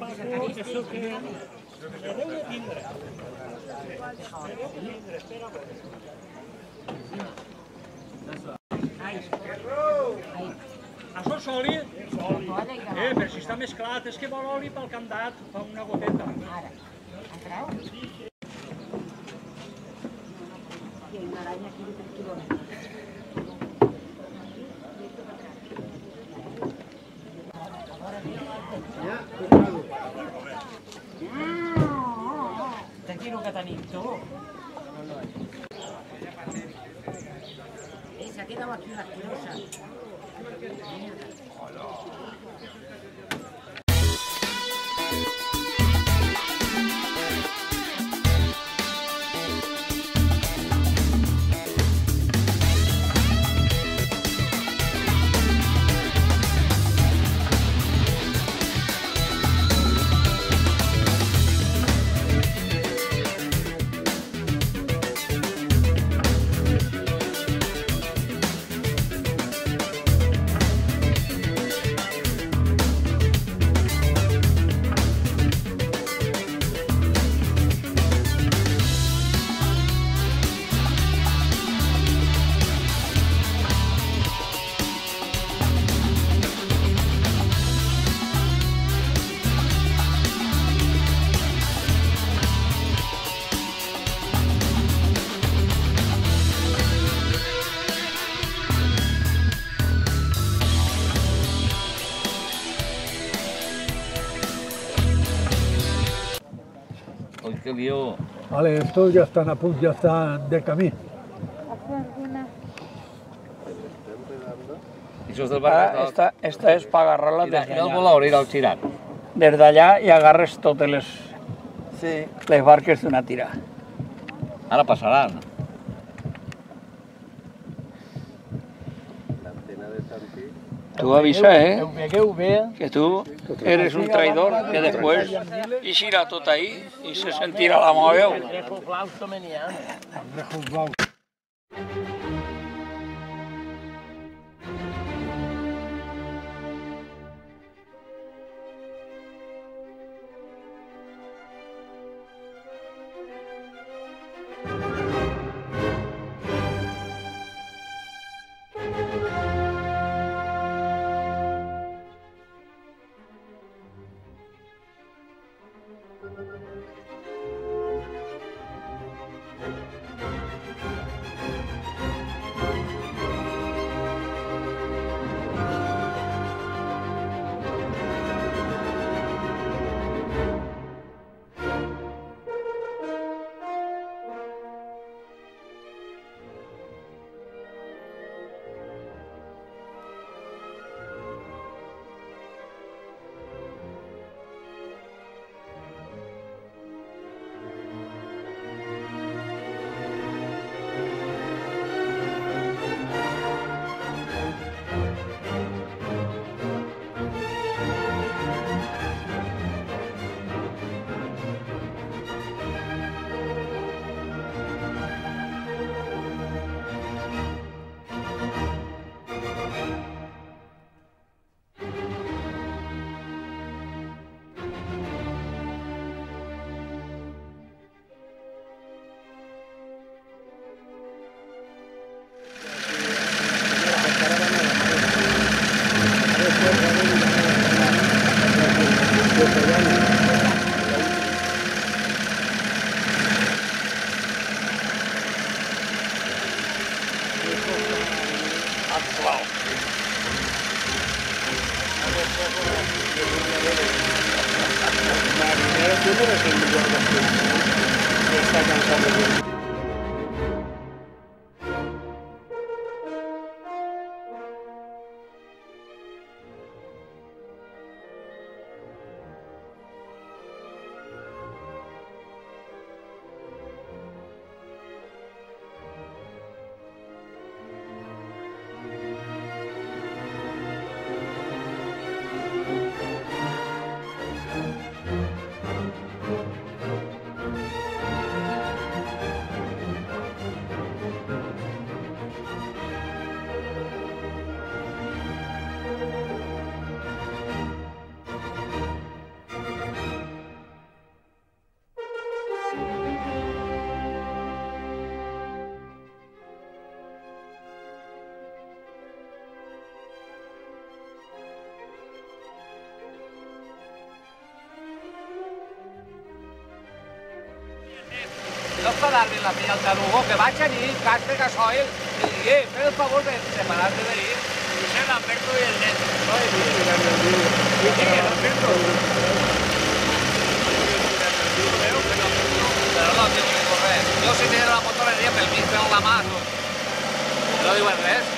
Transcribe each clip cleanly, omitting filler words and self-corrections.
Això que... Deu de tindre. Espera. Això és oli? Però si està mesclat, és que vol oli pel candat, fa una goteta. Ara, entrau? Hi ha una aranya aquí de 3 quilòmetres. Tranquilo que tenim, tu. Se ha quedado aquí la asquerosa. ¡Qué lío! Vale, estos ya están a punto, ya están de camí. Esta és per agarrar-la des d'allà. No vol obrir el girat. Des d'allà i agarres totes les barques d'una tira. Ara passaran. Tu avisa, que tu eres un traidor, que després eixirà tot ahí i se sentirà la meva veu. dar-li la filla al talugo, que vaig a dir, gas de gasoil, i digui, fer el favor de separar-te d'ahir. I ser l'Alberto i el nen. No, sí, l'Alberto. Però no diu res. Jo si tenia la motoreria pel mig fent la mà, no diuen res.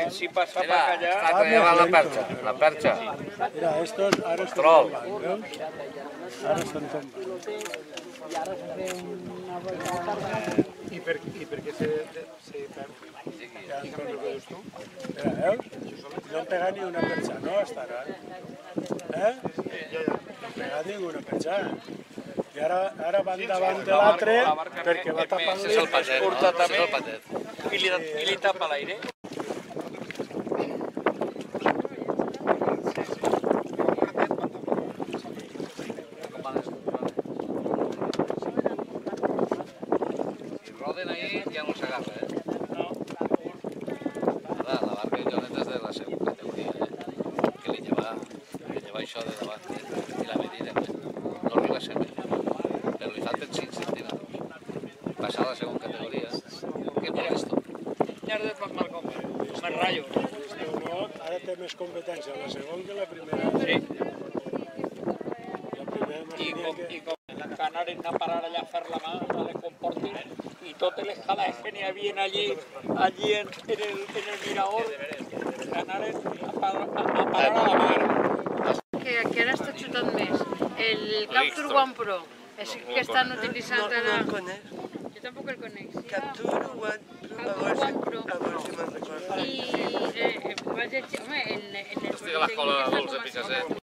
si passa per Mira, allà... està llevant la perxa. La perxa. Mira, estos ara estan Trol. tombant, veus? Ara estan tombant. I per què se perd? Ja entenc el que dius tu. Mira, veus? No han pegat ni una perxa, no, hasta ara. Eh? No han pegat ni una perxa. I ara van davant de l'altre perquè va tapant-li. És el patet, no? Curta també. És el patet. I li tapa l'aire. Si roden ahí, ja no s'agarra, eh? La barca de Joneta és de la segona categoria, que li lleva això de davant, i la medida, no arriba a ser medida, però li falten 5 centímetres. Passar a la segona categoria, que molesto. Ja de mal com rayo. Ara té més competència la segona que la primera. Sí. La primera no I tenia com Canaren a parar allà a fer la mà, no le comportin, i totes les jalades que n'hi havia allí en el mirador, Canaren a parar a la mar. Que ara està xutant més. El Capture One Pro, és que estan utilitzant ara... No el conec. Jo tampoc el conec. Sí, Capture One Pro, a veure si me'n recordo. I vaig llegir, home, en el... Estic a l'escola de Dulce Picassé.